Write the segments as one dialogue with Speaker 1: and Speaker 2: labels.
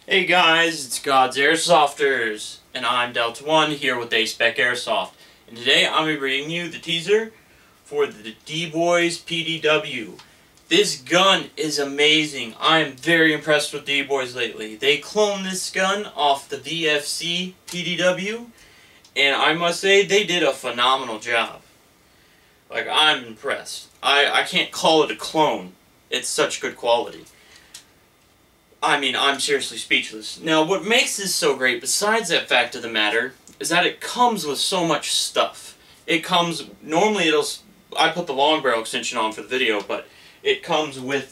Speaker 1: Hey guys, it's God's Airsofters, and I'm Delta One here with A-Spec Airsoft. And today I'm going to be bringing you the teaser for the D-Boys PDW. This gun is amazing. I am very impressed with D-Boys lately. They cloned this gun off the VFC PDW, and I must say they did a phenomenal job. Like, I'm impressed. I can't call it a clone. It's such good quality. I mean, I'm seriously speechless. Now, what makes this so great, besides that fact of the matter, is that it comes with so much stuff. It comes, normally I put the long barrel extension on for the video, but it comes with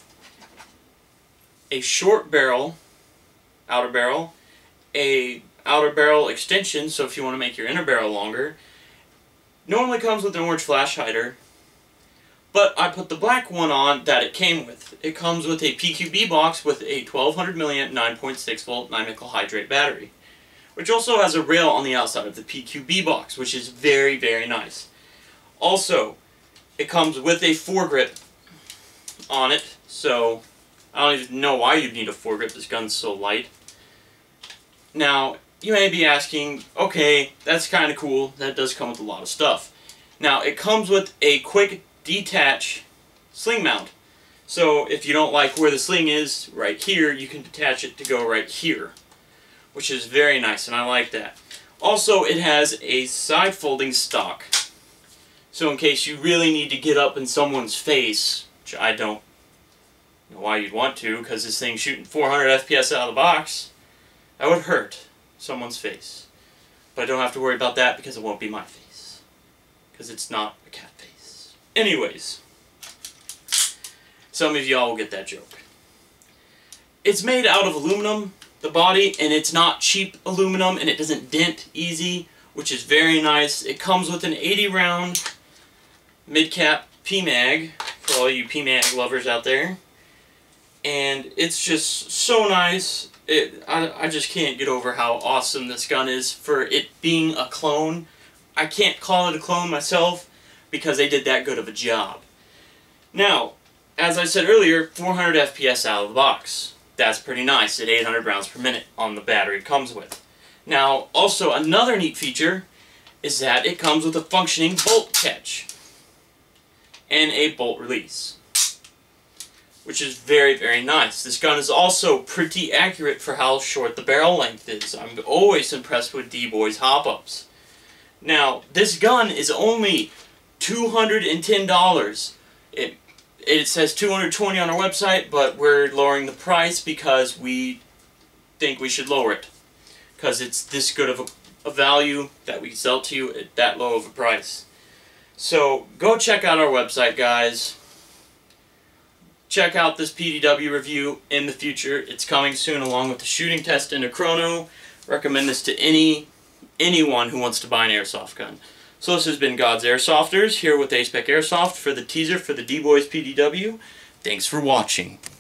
Speaker 1: a short barrel, outer barrel, a outer barrel extension, so if you want to make your inner barrel longer. Normally comes with an orange flash hider, but I put the black one on that it came with. It comes with a PQB box with a 1200 milliamp 9.6 volt 9 nickel hydrate battery, which also has a rail on the outside of the PQB box, which is very, very nice. Also, it comes with a foregrip on it, so I don't even know why you'd need a foregrip. This gun's so light. Now, you may be asking, okay, that's kind of cool. That does come with a lot of stuff. Now, it comes with a quick detach sling mount. So if you don't like where the sling is right here, you can detach it to go right here, which is very nice, and I like that. Also, it has a side folding stock. So in case you really need to get up in someone's face, which I don't know why you'd want to, because this thing's shooting 400 FPS out of the box, that would hurt someone's face. But I don't have to worry about that because it won't be my face, because it's not a cat face. Anyways, some of y'all will get that joke. It's made out of aluminum, the body, and it's not cheap aluminum, and it doesn't dent easy, which is very nice. It comes with an 80 round mid-cap PMag, for all you PMag lovers out there. And it's just so nice. I just can't get over how awesome this gun is for it being a clone. I can't call it a clone myself, because they did that good of a job. Now, as I said earlier, 400 FPS out of the box. That's pretty nice at 800 rounds per minute on the battery it comes with. Now, also another neat feature is that it comes with a functioning bolt catch and a bolt release, which is very, very nice. This gun is also pretty accurate for how short the barrel length is. I'm always impressed with D-Boys hop-ups. Now, this gun is only $210. It says $220 on our website, but we're lowering the price because we think we should lower it, because it's this good of a value that we sell to you at that low of a price. So go check out our website, guys. Check out this PDW review in the future. It's coming soon, along with the shooting test and a chrono. Recommend this to anyone who wants to buy an airsoft gun. So this has been God's Airsofters, here with A-Spec Airsoft for the teaser for the D-Boys PDW. Thanks for watching.